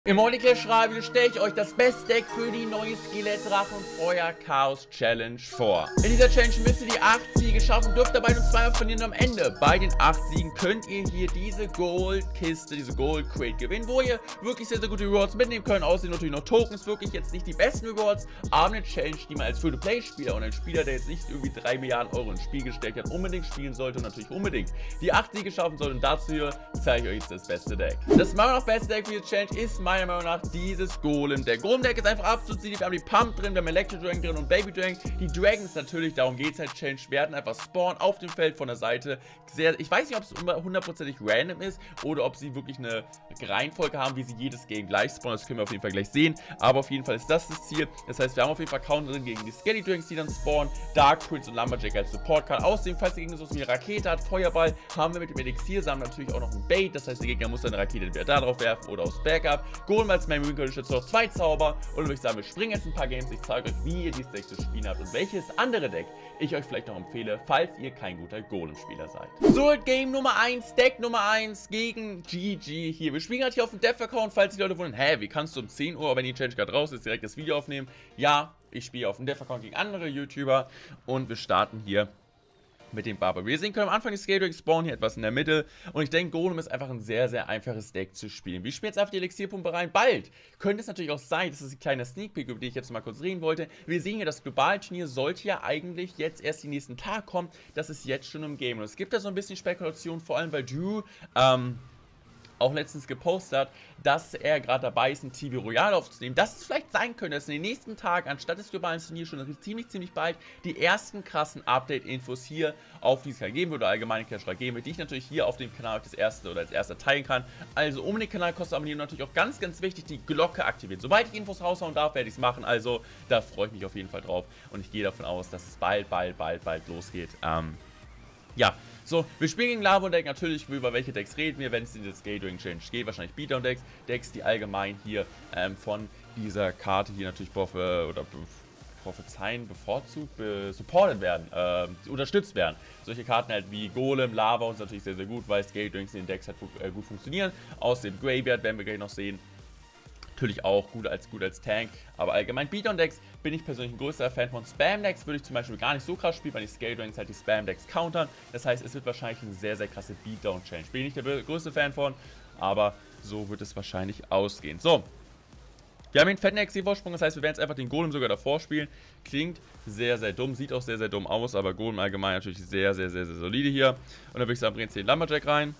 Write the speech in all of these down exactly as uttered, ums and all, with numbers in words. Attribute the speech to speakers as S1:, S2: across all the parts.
S1: Im Multiclash-Video stelle ich euch das beste Deck für die neue Skelettdrachen-Feuer Chaos Challenge vor. In dieser Challenge müsst ihr die acht Siege schaffen, dürft dabei nur zweimal verlieren am Ende. Bei den acht Siegen könnt ihr hier diese Gold-Kiste, diese Gold-Crate gewinnen, wo ihr wirklich sehr, sehr gute Rewards mitnehmen könnt. Außerdem natürlich noch Tokens, wirklich jetzt nicht die besten Rewards, aber eine Challenge, die man als Free-to-Play-Spieler und ein Spieler, der jetzt nicht irgendwie drei Milliarden Euro ins Spiel gesteckt hat, unbedingt spielen sollte und natürlich unbedingt die acht Siege schaffen sollte. Und dazu hier zeige ich euch jetzt das beste Deck. Das meiner noch beste Deck für diese Challenge ist meiner Meinung nach dieses Golem-Deck. Golem-Deck ist einfach absolut sinnvoll. Wir haben die Pump drin, wir haben Electro Dragon drin und Baby Dragon. Die Dragons natürlich, darum geht es halt, Challenge, werden einfach spawnen auf dem Feld von der Seite. Sehr, ich weiß nicht, ob es hundertprozentig random ist oder ob sie wirklich eine Reihenfolge haben, wie sie jedes Game gleich spawnen. Das können wir auf jeden Fall gleich sehen. Aber auf jeden Fall ist das das Ziel. Das heißt, wir haben auf jeden Fall Counter drin gegen die Skelly Dragons, die dann spawnen. Dark Prince und Lumberjack als Support-Card. Außerdem, falls der Gegner so wie eine Rakete hat, Feuerball, haben wir mit dem Elixiersamen natürlich auch noch ein Bait. Das heißt, der Gegner muss dann eine Rakete entweder da drauf werfen oder aufs Backup. Golem als Main Marine jetzt noch zwei Zauber. Und würde ich sagen, wir springen jetzt ein paar Games. Ich zeige euch, wie ihr dieses Deck zu spielen habt und welches andere Deck ich euch vielleicht noch empfehle, falls ihr kein guter Golem-Spieler seid. So, Game Nummer eins, Deck Nummer eins gegen G G hier. Wir spielen gerade hier auf dem Dev-Account, falls die Leute wundern, hä, wie kannst du um zehn Uhr, wenn die Challenge gerade raus ist, direkt das Video aufnehmen? Ja, ich spiele auf dem Dev-Account gegen andere YouTuber und wir starten hier mit dem Barber. Wie ihr sehen können, am Anfang die Scale Dragons spawnen hier etwas in der Mitte und ich denke, Golem ist einfach ein sehr, sehr einfaches Deck zu spielen. Wir spielen jetzt einfach die Elixierpumpe rein. Bald könnte es natürlich auch sein, das ist ein kleiner Sneak Peek, über den ich jetzt mal kurz reden wollte. Wir sehen hier, das Globalturnier sollte ja eigentlich jetzt erst die nächsten Tag kommen. Das ist jetzt schon im Game und es gibt da so ein bisschen Spekulation, vor allem weil Drew, ähm, auch letztens gepostet hat, dass er gerade dabei ist, ein T V Royale aufzunehmen. Dass es vielleicht sein könnte, dass in den nächsten Tagen, anstatt des globalen Turniers, schon ziemlich, ziemlich bald die ersten krassen Update-Infos hier auf dieses Kanal geben wird, oder allgemeine Clash geben wird, die ich natürlich hier auf dem Kanal das erste oder als erster teilen kann. Also, um den Kanal kosten abonnieren, natürlich auch ganz, ganz wichtig, die Glocke aktivieren. Sobald ich Infos raushauen darf, werde ich es machen. Also, da freue ich mich auf jeden Fall drauf und ich gehe davon aus, dass es bald, bald, bald, bald losgeht. Ähm, ja. So, wir spielen gegen Lavo-Deck, natürlich, über welche Decks reden wir, wenn es in das Gate Ring Challenge geht, wahrscheinlich Beatdown-Decks, Decks, die allgemein hier ähm, von dieser Karte hier natürlich prophe oder prophezeien, bevorzugt, be supported werden, äh, unterstützt werden. Solche Karten halt wie Golem, Lava und natürlich sehr, sehr gut, weil Gate Rings in den Decks halt äh, gut funktionieren. Aus dem Graveyard werden wir gleich noch sehen. Natürlich auch gut als, gut als Tank, aber allgemein Beatdown-Decks bin ich persönlich ein größerer Fan von. Spam-Decks würde ich zum Beispiel gar nicht so krass spielen, weil die Scale Dragons halt die Spam-Decks countern. Das heißt, es wird wahrscheinlich eine sehr, sehr krasse Beatdown-Challenge. Bin ich nicht der größte Fan von, aber so wird es wahrscheinlich ausgehen. So, wir haben hier einen fetten X P-Vorsprung, das heißt, wir werden jetzt einfach den Golem sogar davor spielen. Klingt sehr, sehr dumm, sieht auch sehr, sehr dumm aus, aber Golem allgemein natürlich sehr, sehr, sehr, sehr solide hier. Und dann würde ich sagen, bringen jetzt den Lumberjack rein.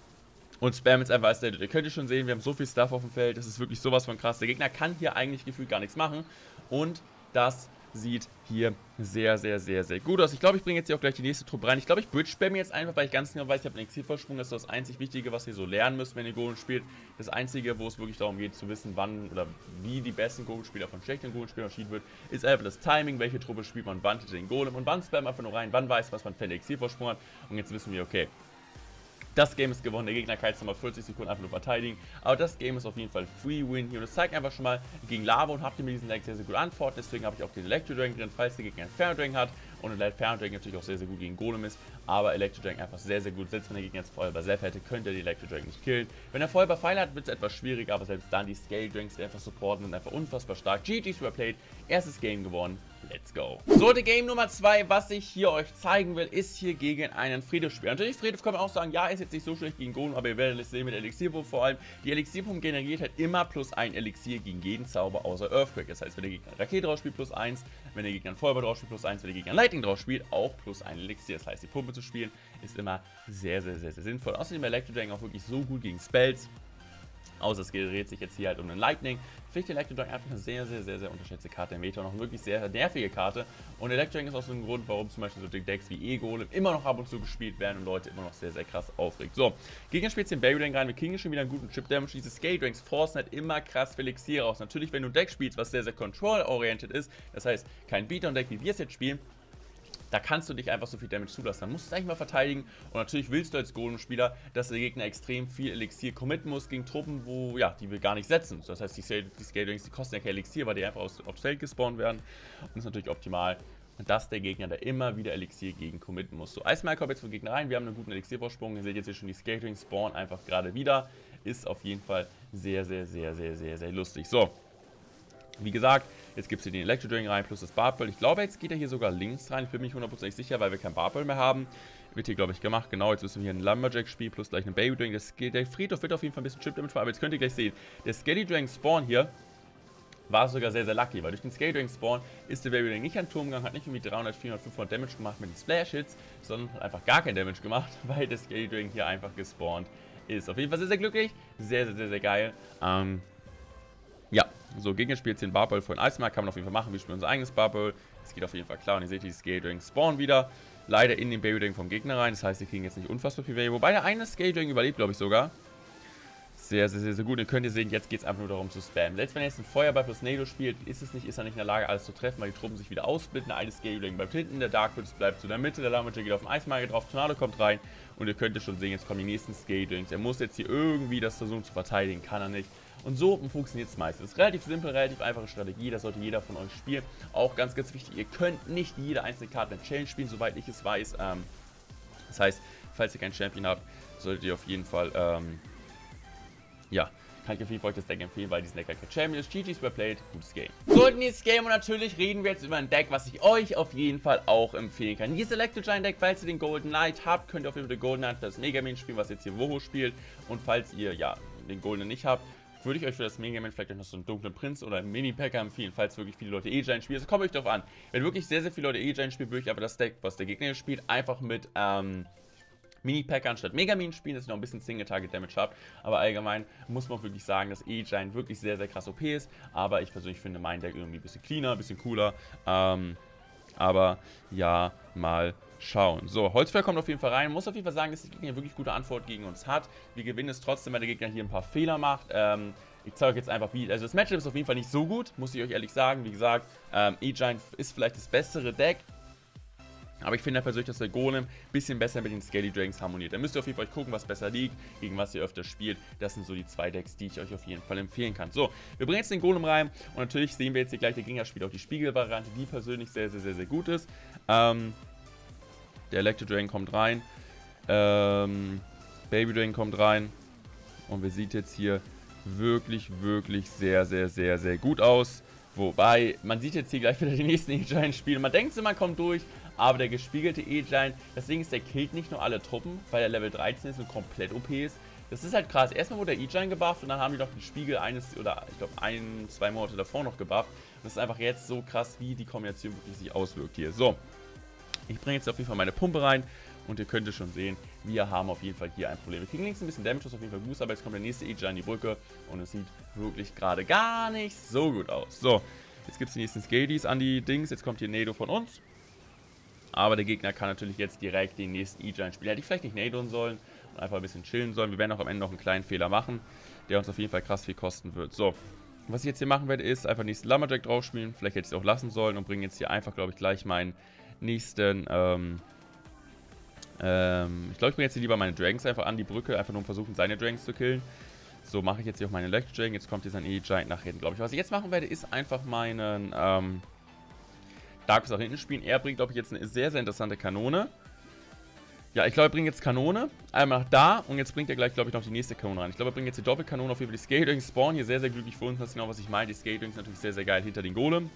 S1: Und spam jetzt einfach als Dead. Ihr könnt ihr schon sehen, wir haben so viel Stuff auf dem Feld. Das ist wirklich sowas von krass. Der Gegner kann hier eigentlich gefühlt gar nichts machen. Und das sieht hier sehr, sehr, sehr, sehr gut aus. Ich glaube, ich bringe jetzt hier auch gleich die nächste Truppe rein. Ich glaube, ich bridge spam jetzt einfach, weil ich ganz genau weiß, ich habe einen Exilvorsprung. Das ist das einzig Wichtige, was ihr so lernen müsst, wenn ihr Golem spielt. Das Einzige, wo es wirklich darum geht, zu wissen, wann oder wie die besten Golem-Spieler von schlechten Golem-Spielern unterschieden wird, ist einfach das Timing. Welche Truppe spielt man, wann den Golem und wann spam einfach nur rein, wann weiß, was man für einen Exilvorsprung hat. Und jetzt wissen wir, okay, das Game ist gewonnen, der Gegner kann jetzt nochmal vierzig Sekunden einfach nur verteidigen, aber das Game ist auf jeden Fall Free Win hier und das zeigt einfach schon mal gegen Lava und habt ihr mit diesem Deck sehr, sehr gut antworten, deswegen habe ich auch den Electro Dragon drin, falls der Gegner einen Inferno Dragon hat und ein Inferno Dragon natürlich auch sehr, sehr gut gegen Golem ist, aber Electro Dragon einfach sehr, sehr gut, selbst wenn der Gegner jetzt Feuer bei Zap hätte, könnte er die Electro Dragon nicht killen. Wenn er Feuer bei Pfeil hat, wird es etwas schwieriger, aber selbst dann die Scale Dragons, die einfach supporten, sind einfach unfassbar stark. G G's überplayed, erstes Game gewonnen. Let's go. So, die Game Nummer zwei, was ich hier euch zeigen will, ist hier gegen einen Friedhof-Spieler. Natürlich, Friedhof kann man auch sagen, ja, ist jetzt nicht so schlecht gegen Golem, aber ihr werdet es sehen mit Elixierpumpe vor allem. Die Elixierpumpe generiert halt immer plus ein Elixier gegen jeden Zauber außer Earthquake. Das heißt, wenn der Gegner eine Rakete drauf spielt, plus eins. Wenn der Gegner ein Feuerball drauf spielt, plus eins. Wenn der Gegner ein Lightning drauf spielt, auch plus ein Elixier. Das heißt, die Pumpe zu spielen ist immer sehr, sehr, sehr, sehr sinnvoll. Außerdem ist Electro Dragon auch wirklich so gut gegen Spells. Außer es dreht sich jetzt hier halt um einen Lightning. Finde ich den Electro Dragon einfach eine sehr, sehr, sehr, sehr unterschätzte Karte im Meta. Und auch eine wirklich sehr nervige Karte. Und Electro Dragon ist auch so ein Grund, warum zum Beispiel so Decks wie E-Golem immer noch ab und zu gespielt werden und Leute immer noch sehr, sehr krass aufregt. So, Gegner spielt den Baby Dragon rein. Wir kriegen hier schon wieder einen guten Chip Damage. Diese Scale Dragons forcen halt immer krass für Elixier raus. Natürlich, wenn du ein Deck spielst, was sehr, sehr control-oriented ist, das heißt, kein Beatdown-Deck, wie wir es jetzt spielen, da kannst du nicht einfach so viel Damage zulassen. Dann musst du es eigentlich mal verteidigen. Und natürlich willst du als Golem-Spieler, dass der Gegner extrem viel Elixier committen muss gegen Truppen, wo, ja, die wir gar nicht setzen. Das heißt, die Scale Dragons, die kosten ja kein Elixier, weil die einfach aus, aufs Feld gespawnt werden. Und das ist natürlich optimal, dass der Gegner da immer wieder Elixier gegen committen muss. So, Eismal kommt jetzt vom Gegner rein. Wir haben einen guten Elixiervorsprung. Ihr seht jetzt hier schon, die Scale Dragons spawnen einfach gerade wieder. ist auf jeden Fall sehr, sehr, sehr, sehr, sehr, sehr lustig. So, wie gesagt, jetzt gibt es hier den Electro Dragon rein plus das Barbell. Ich glaube, jetzt geht er hier sogar links rein. Ich bin mir nicht hundertprozentig sicher, weil wir kein Barbell mehr haben. Wird hier, glaube ich, gemacht. Genau, jetzt müssen wir hier einen Lumberjack spielen plus gleich einen Baby Dragon. Das, der Friedhof wird auf jeden Fall ein bisschen Chip Damage machen, aber jetzt könnt ihr gleich sehen, der Skelly Dragon Spawn hier war sogar sehr, sehr lucky, weil durch den Skelly Dragon Spawn ist der Baby Dragon nicht an den Turm gegangen, hat nicht irgendwie dreihundert, vierhundert, fünfhundert Damage gemacht mit den Splash Hits, sondern hat einfach gar kein Damage gemacht, weil der Skelly Dragon hier einfach gespawnt ist. Auf jeden Fall sehr, sehr glücklich, sehr, sehr, sehr, sehr geil. Ähm, ja, so, Gegner spielt jetzt den Barbell vor den Eismark, kann man auf jeden Fall machen. Wir spielen unser eigenes Barbell. Das geht auf jeden Fall klar. Und ihr seht, die Skelly Dragon spawnen wieder. Leider in den Baby Dragon vom Gegner rein. Das heißt, sie kriegen jetzt nicht unfassbar viel Value. Wobei der eine Skelly Dragon überlebt, glaube ich sogar. Sehr, sehr, sehr, sehr gut. Ihr könnt ihr sehen, jetzt geht es einfach nur darum zu spammen. Selbst wenn er jetzt ein Feuerball plus Nado spielt, ist es nicht, ist er nicht in der Lage, alles zu treffen, weil die Truppen sich wieder aussplitten. Der eine Skelly Dragon bleibt hinten, der Dark Blitz bleibt zu der Mitte, der Lumberjack geht auf den Eismarke drauf, Tornado kommt rein. Und ihr könnt schon sehen, jetzt kommen die nächsten Skelly Dragons. Er muss jetzt hier irgendwie das versuchen zu verteidigen, kann er nicht. Und so funktioniert es meistens. Das ist relativ simpel, relativ einfache Strategie, das sollte jeder von euch spielen. Auch ganz, ganz wichtig, ihr könnt nicht jede einzelne Karte in Challenge spielen, soweit ich es weiß. Ähm, das heißt, falls ihr keinen Champion habt, solltet ihr auf jeden Fall, ähm, ja, kann ich auf jeden Fall euch das Deck empfehlen, weil dieses Deck halt kein Champion ist. G G's überplayed, gutes Game. So, nächstes Game und natürlich reden wir jetzt über ein Deck, was ich euch auf jeden Fall auch empfehlen kann. Hier ist Electro Giant Deck, falls ihr den Golden Knight habt, könnt ihr auf jeden Fall den Golden Knight für das Mega Man spielen, was jetzt hier Woho spielt. Und falls ihr, ja, den Golden nicht habt, würde ich euch für das Mega Man vielleicht noch so einen dunklen Prinz oder einen Mini-Packer empfehlen, falls wirklich viele Leute E-Giant spielen. Also kommt euch drauf an. Wenn wirklich sehr, sehr viele Leute E-Giant spielen, würde ich aber das Deck, was der Gegner hier spielt, einfach mit, ähm, Mini-Packer anstatt Megamin spielen, dass ihr noch ein bisschen Single-Target-Damage habt. Aber allgemein muss man wirklich sagen, dass E-Giant wirklich sehr, sehr krass O P ist. Aber ich persönlich finde mein Deck irgendwie ein bisschen cleaner, ein bisschen cooler. Ähm, aber ja, mal schauen. So, Holzfäller kommt auf jeden Fall rein. Muss auf jeden Fall sagen, dass der Gegner wirklich gute Antwort gegen uns hat. Wir gewinnen es trotzdem, weil der Gegner hier ein paar Fehler macht. Ähm, ich zeige euch jetzt einfach, wie. Also das Matchup ist auf jeden Fall nicht so gut, muss ich euch ehrlich sagen. Wie gesagt, ähm, E-Giant ist vielleicht das bessere Deck. Aber ich finde persönlich, dass der Golem ein bisschen besser mit den Skelly Dragons harmoniert. Da müsst ihr auf jeden Fall gucken, was besser liegt, gegen was ihr öfter spielt. Das sind so die zwei Decks, die ich euch auf jeden Fall empfehlen kann. So, wir bringen jetzt den Golem rein und natürlich sehen wir jetzt hier gleich, der Gegner spielt auch die Spiegelvariante, die persönlich sehr, sehr, sehr, sehr gut ist. Ähm, der Electro Dragon kommt rein. Ähm, Baby Dragon kommt rein. Und wir sehen jetzt hier wirklich, wirklich sehr, sehr, sehr, sehr gut aus. Wobei, man sieht jetzt hier gleich wieder die nächsten E-Giant spielen. Man denkt, man kommt durch, aber der gespiegelte E-Giant, das Ding ist, der killt nicht nur alle Truppen, weil der Level dreizehn ist und komplett O P ist. Das ist halt krass. Erstmal wurde der E-Giant gebufft und dann haben die noch den Spiegel eines, oder ich glaube ein, zwei Monate davor noch gebufft. Und das ist einfach jetzt so krass, wie die Kombination wirklich sich auswirkt hier. So, ich bringe jetzt auf jeden Fall meine Pumpe rein. Und ihr könnt schon sehen, wir haben auf jeden Fall hier ein Problem. Wir kriegen links ein bisschen Damage, das ist auf jeden Fall gut, aber jetzt kommt der nächste E-Giant in die Brücke und es sieht wirklich gerade gar nicht so gut aus. So, jetzt gibt es die nächsten Skadies an die Dings, jetzt kommt hier Nado von uns. Aber der Gegner kann natürlich jetzt direkt den nächsten E-Giant spielen. Hätte ich vielleicht nicht Nadoen sollen und einfach ein bisschen chillen sollen. Wir werden auch am Ende noch einen kleinen Fehler machen, der uns auf jeden Fall krass viel kosten wird. So, was ich jetzt hier machen werde, ist einfach nächsten Lumberjack drauf spielen. Vielleicht hätte ich es auch lassen sollen und bringe jetzt hier einfach, glaube ich, gleich meinen nächsten, ähm... Ähm, ich glaube, ich bringe jetzt hier lieber meine Dragons einfach an die Brücke, einfach nur um versuchen, seine Dragons zu killen. So, mache ich jetzt hier auch meine Electro Dragon. Jetzt kommt hier sein E-Giant nach hinten, glaube ich. Was ich jetzt machen werde, ist einfach meinen ähm, Darkus nach hinten spielen. Er bringt, glaube ich, jetzt eine sehr, sehr interessante Kanone. Ja, ich glaube, er bringt jetzt Kanone. Einmal nach da und jetzt bringt er gleich, glaube ich, noch die nächste Kanone rein. Ich glaube, er bringt jetzt die Doppelkanone auf jeden Fall. Die Skelly Dragons spawnen hier sehr, sehr glücklich für uns. Das ist genau, was ich meine. Die Skelly Dragons natürlich sehr, sehr geil hinter den Golem.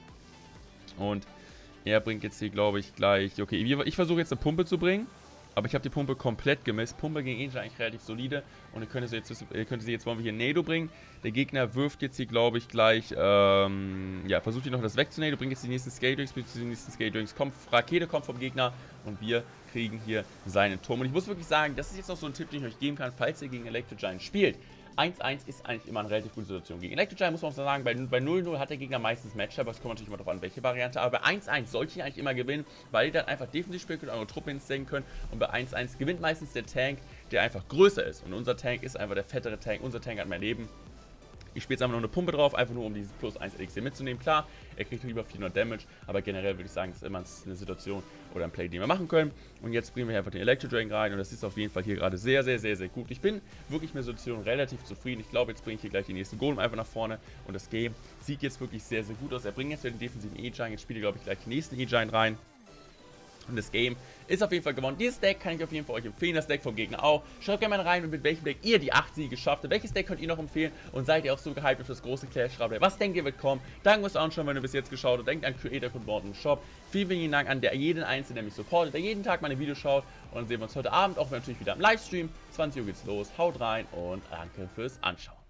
S1: Und er bringt jetzt hier, glaube ich, gleich... Okay, ich versuche jetzt eine Pumpe zu bringen. Aber ich habe die Pumpe komplett gemisst. Pumpe gegen E-Giant eigentlich relativ solide. Und ihr könnt sie jetzt, ihr könnt sie jetzt wollen wir hier Nado bringen. Der Gegner wirft jetzt hier, glaube ich, gleich... Ähm, ja, versucht hier noch das wegzunehmen. Bringt jetzt die nächsten Skelly Dragons, bringt die nächsten Skelly Dragons. Kommt, Rakete kommt vom Gegner. Und wir kriegen hier seinen Turm. Und ich muss wirklich sagen, das ist jetzt noch so ein Tipp, den ich euch geben kann, falls ihr gegen Electro Giant spielt. eins eins ist eigentlich immer eine relativ gute Situation. Gegen Electro Giant muss man auch sagen, bei, bei null null hat der Gegner meistens Matchup, aber es kommt natürlich immer darauf an, welche Variante. Aber bei eins eins sollte ich eigentlich immer gewinnen, weil ihr dann einfach defensiv spielen könnt, eure Truppe hinstellen könnt. Und bei eins eins gewinnt meistens der Tank, der einfach größer ist. Und unser Tank ist einfach der fettere Tank. Unser Tank hat mehr Leben. Ich spiele jetzt einfach noch eine Pumpe drauf, einfach nur um dieses plus eins Elixier mitzunehmen. Klar, er kriegt lieber vierhundert Damage, aber generell würde ich sagen, das ist immer eine Situation oder ein Play, den wir machen können. Und jetzt bringen wir einfach den Electro Dragon rein und das ist auf jeden Fall hier gerade sehr, sehr, sehr, sehr gut. Ich bin wirklich mit der Situation relativ zufrieden. Ich glaube, jetzt bringe ich hier gleich den nächsten Golem einfach nach vorne und das Game sieht jetzt wirklich sehr, sehr gut aus. Er bringt jetzt den defensiven E-Giant, jetzt spielt er, glaube ich, gleich den nächsten E-Giant rein. Und das Game ist auf jeden Fall gewonnen. Dieses Deck kann ich auf jeden Fall euch empfehlen, das Deck vom Gegner auch. Schaut gerne mal rein, mit welchem Deck ihr die acht Siege geschafft habt. Welches Deck könnt ihr noch empfehlen? Und seid ihr auch so gehypt auf das große Clash? Schreibt was denkt ihr wird kommen? Danke fürs Anschauen, wenn ihr bis jetzt geschaut habt. Denkt an Creator Code Wort im Shop. Vielen, vielen Dank an der, jeden Einzelnen, der mich supportet, der jeden Tag meine Videos schaut. Und dann sehen wir uns heute Abend auch natürlich wieder im Livestream. zwanzig Uhr geht's los. Haut rein und danke fürs Anschauen.